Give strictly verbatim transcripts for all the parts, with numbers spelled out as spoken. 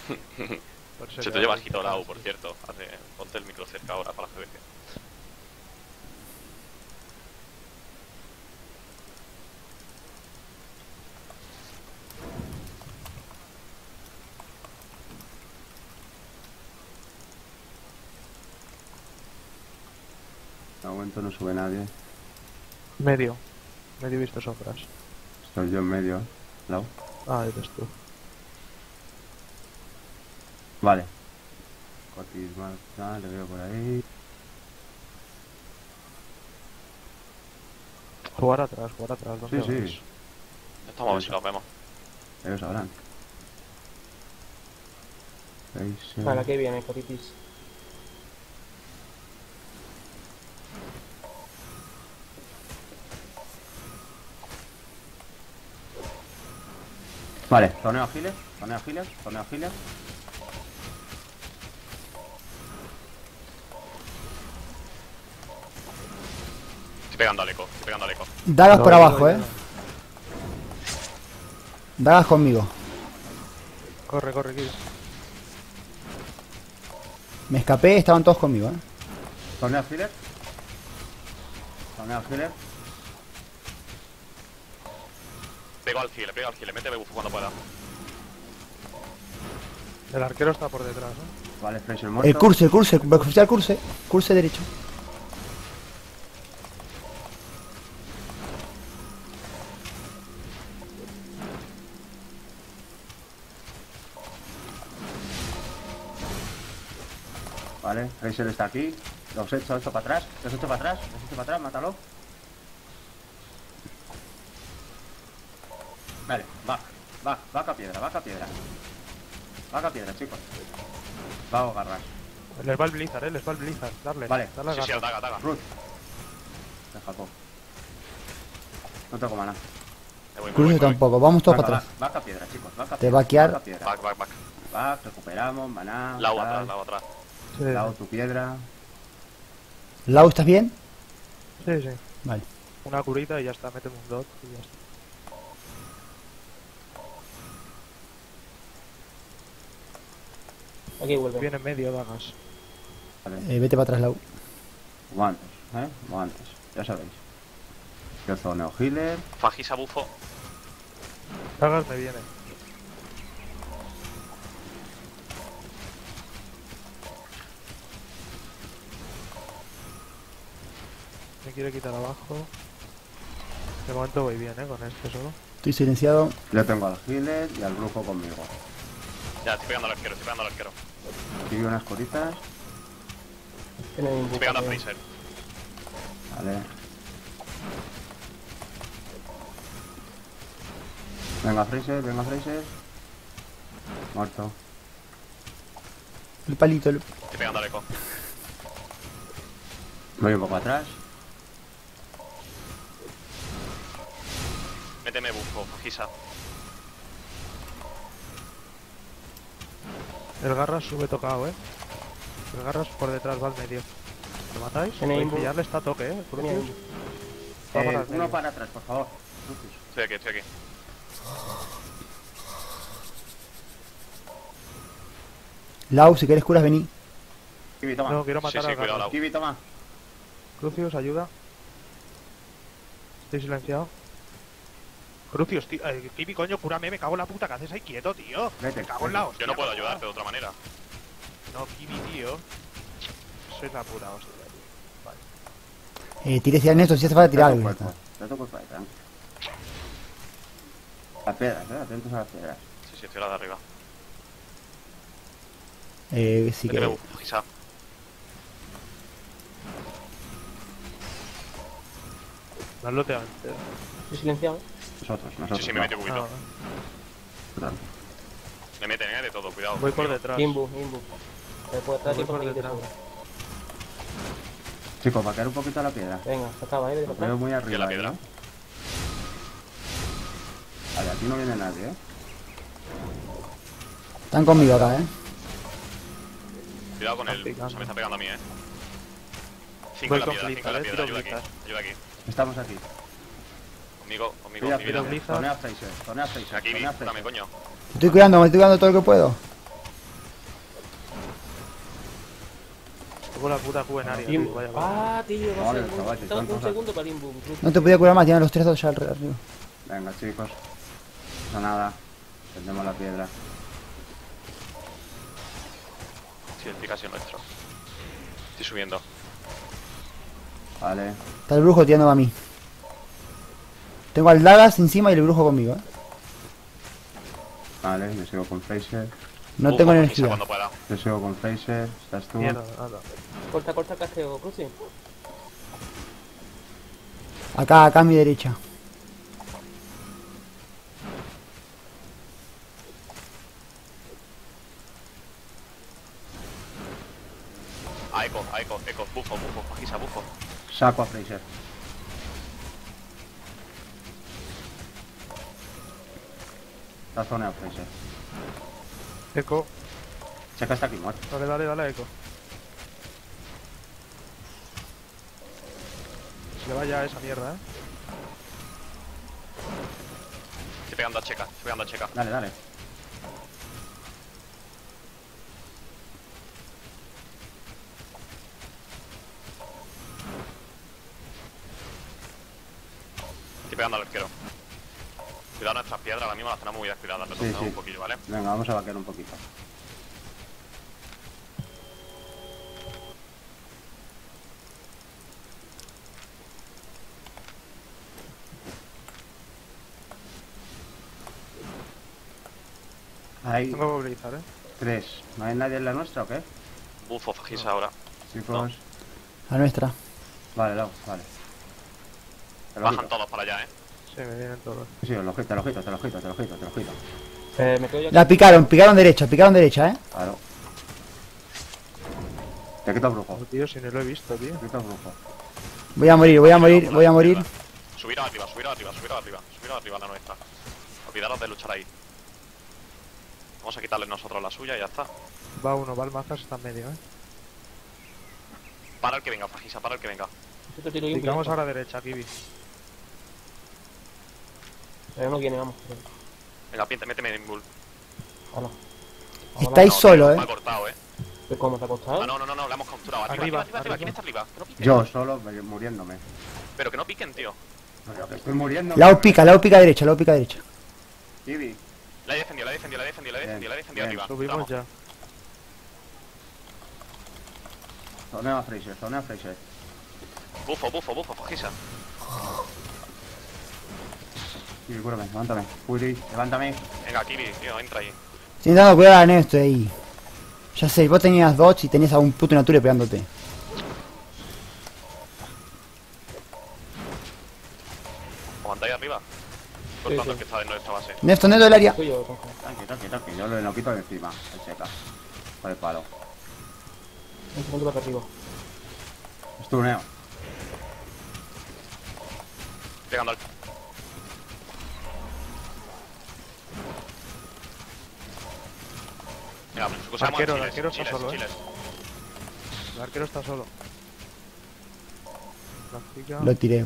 Por eso Se que te lleva hago bajito la U, intercambio. por cierto. Hace, ponte el micro cerca ahora para la G B C. De momento no sube nadie. Medio. Medio visto sombras. Estoy yo en medio. Lau. Ah, eres tú. Vale. Cotis más, tal, le veo por ahí. Jugar atrás, jugar atrás. ¿Dónde Sí, sí. vais? Estamos a ver si los vemos. Ellos sabrán. Seis, seis. Vale, aquí viene, Cotitis. Vale, torneo giles, torneo giles, torneo giles. Estoy pegando al eco, estoy pegando al eco. Dagas No, por no, abajo, no, eh. no. Dagas conmigo. Corre, corre, Kid. Me escapé, estaban todos conmigo, eh. Torneo giles. Torneo giles. Pego al gile, pego al gile, méteme bufo cuando pueda. El arquero está por detrás, ¿eh? Vale, Fraser muerto. El curse, el curse, el curse. Curse derecho. Vale, Fraser está aquí. Los he hecho esto para atrás. Los he hecho para atrás. Los he hecho para atrás, mátalo. Vale, back. Back, back a piedra, back a piedra. Back a piedra, chicos. Va a agarrar. Les va el Blizzard, eh. Les va el Blizzard. Darle. Vale. Darle al Sí, sí, al garra. daga, daga. Ruth. De Japón. No tengo mana. Me voy, me voy, Cruce me voy. tampoco, vamos todos Back, para back, atrás. back a piedra, chicos. Back a Te piedra. vaquear. Back a piedra. Back, back, back. Back, recuperamos, maná. Lau tal. atrás, lau atrás. Sí, Lau, tu piedra. Lau, ¿estás bien? sí, sí. Vale. Una curita y ya está. Méteme un dot y ya está. Aquí vuelve. Viene en medio, Dagas. Vale. Eh, vete para atrás, Lau. Como antes, ¿eh? Como antes. Ya sabéis. Yo zoneo healer. Fajisa bufo. Dagas me viene. Me quiere quitar abajo. De momento voy bien, eh, con este solo. Estoy silenciado. Yo tengo al healer y al brujo conmigo. Ya, estoy pegando al arquero, estoy pegando al arquero. Aquí vi unas coritas. Tiene un Estoy pegando a buco, Fraser. Vale. Venga, Fraser, venga, Fraser. Muerto. El palito. El... Estoy pegando al eco. Voy un poco atrás. Méteme bufo, Fajisa. El Garras sube tocado, eh. El Garras por detrás va al medio. ¿Lo matáis? Tiene Podéis inbu. pillarle, está a toque, eh. Tiene Crucius. inbu. Va Eh, para el uno medio. para atrás, por favor. Lucius. Estoy aquí, estoy aquí. Lau, si quieres curas, vení. Kiwi, toma. No, quiero Sí, matar sí, al cuidado, Garras. Lau. Kiwi, toma. Crucius, ayuda. Estoy silenciado. Crucius, tío. Eh, Kiwi, coño, cúrame, me cago en la puta. ¿Qué haces ahí quieto, tío? Vete, Me cago en la vete. hostia. Yo no puedo por ayudarte de favor. otra manera. No, Kiwi, tío. Sois la pura hostia, tío. Eh, tires ya en esto, si hace falta tirar Te algo. toco ya el está. cuerpo, te toco el cuerpo, tranqui. Las piedras, eh. Atentos a las piedras. Sí, sí, estoy a la de arriba. Eh, si Méteme quieres. bufo, Fajisa. No lo te antes. Estoy silenciado. Nosotros, Sí, nosotros. sí, me mete Ah, cubito. Tranqui. Me meten, eh, de todo, cuidado. voy por conmigo. detrás. Imbu, Imbu. Me puede estar Voy tiempo por que te detrás. sobra. Chicos, para caer un poquito a la piedra. Venga, se acaba, eh. De Lo atrás. veo muy la arriba, piedra. ¿no? Vale, aquí no viene nadie, eh. Están conmigo acá, eh. Cuidado con Están él. picando. Se me está pegando a mí, eh. cinco Voy en la con piedra, cinco en la Blizzard, eh, piedra. tiro Ayuda aquí, Blizzard. ayuda aquí. Estamos aquí. Conmigo, conmigo, Cuida, mi cuida, vida. Blizzard. Tonea Fraser, tonea Fraser, Aquí, tonea dame, Fraser. coño. Estoy cuidando, me estoy cuidando todo lo que puedo. Tengo la puta Q en área, Tim- tío, vaya, vaya. Ah, tío, va a Vale, ser un, chaval, si estaba son un cosas- segundo para Limbo. No te podía curar más, tienen los tres dos ya al- arriba. Venga, chicos. No nada. Tendemos la piedra. Sí, el pica ha sido nuestro. Estoy subiendo. Vale. Está el brujo tirando a mí. Tengo al Dagas encima y el brujo conmigo, eh. Vale, me sigo con Fraser. No Bufo, tengo Fajisa energía. cuando pueda. Yo sigo con Fraser. Estás tú. Mierda, nada. Corta, corta el casteo, Cruci. Acá, acá a mi derecha. A eco, a eco, eco. Bufo, bufo, Fajisa, bufo. Saco a Fraser. La zona de Fraser. Eco. Checa está aquí muerto. Dale, dale, dale, Eco. Se le va ya esa mierda, eh. Estoy pegando a checa, estoy pegando a checa. Dale, dale. Estoy pegando al arquero. Cuidado nuestras piedras, ahora mismo las tenemos muy descuidadas. Nos Sí, sí, sí. un poquillo, ¿vale? Venga, vamos a vaquear un poquito. Hay Tengo que movilizar, eh. tres. ¿No hay nadie en la nuestra o qué? Bufo, Fajisa ahora. Chicos. La nuestra. Vale, Lau, vale. Te lo Bajan quito. todos para allá, eh. Sí, me vienen todos. Sí, os lo quito, te lo quito, te lo quito, te lo quito, te lo quito. Eh, me quedo yo aquí. La picaron, picaron derecha, picaron derecha, eh. Claro. Te quito el brujo. Oh, tío, si no lo he visto, tío. Te quito el brujo. Voy a morir, voy a morir, voy a morir. Subiros arriba, subiros arriba, subiros arriba, subiros arriba a la nuestra. Olvidaros de luchar ahí. Vamos a quitarle nosotros la suya y ya está. Va uno, va el mazas, está en medio, eh. Para el que venga, Fajisa, para el que venga. Yo te tiro yo un Picamos piñazo. ahora a derecha, Kiwi. Eh, no viene, vamos. Venga, piente, méteme en bull. Hala. Estáis No, solo, Me eh. ha cortado, eh. ¿Pero cómo te ha costado? Ah, no, no, no, no, la hemos capturado. Arriba, Arriba, arriba, arriba, arriba. ¿quién está arriba? Que no piquen. Yo solo me- muriéndome. Pero que no piquen, tío. Pero que estoy muriendo. Lau pica, Lau pica derecha, Lau pica derecha. Kiwi. La he defendido, la he defendido, la he defendido, la he defendido, la he defendido Bien, arriba. Subimos Vamos. ya. Zoneo a Fraser, zoneo a Fraser. Bufo, bufo, bufo, Fajisa. Kiwi, cúrame, levántame. Fury, levántame. Venga, Kiwi, tío, entra ahí. Estoy intentando cuidar a Néstor ahí. Ya sé, vos tenías dodge y tenías a un puto Nature pegándote. Aguantáis arriba. Cortando sí. el que está en nuestra base. Néstor, Néstor del área. Soy yo, Conja. Tranqui, tranqui, tranqui. Yo lo, lo quito de encima. El checa. Por el palo. Un segundo para arriba. Estuneo. Pegando al. Venga, pues, usamos Arquero, el chiles, arquero está chiles, solo, eh. chiles. El arquero está solo. La pica. Lo tiré.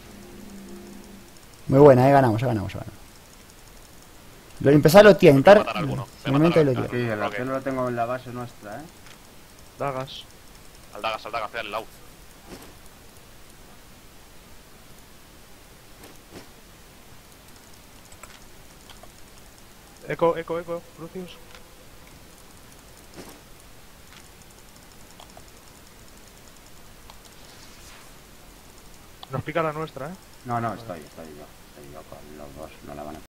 Muy buena, eh, ganamos, ya ganamos, ya ganamos. Lo empezar a Voy a intentar. matar a alguno. Voy a De momento matar lo a tiro. Aquí, el Ok. arquero lo tengo en la base nuestra, eh. Dagas. Al Dagas, al Dagas, pégale el lau. Eco, eco, eco. Crucius. Nos pica la nuestra, eh. No, no, estoy, estoy yo. Estoy yo con los dos. No la van a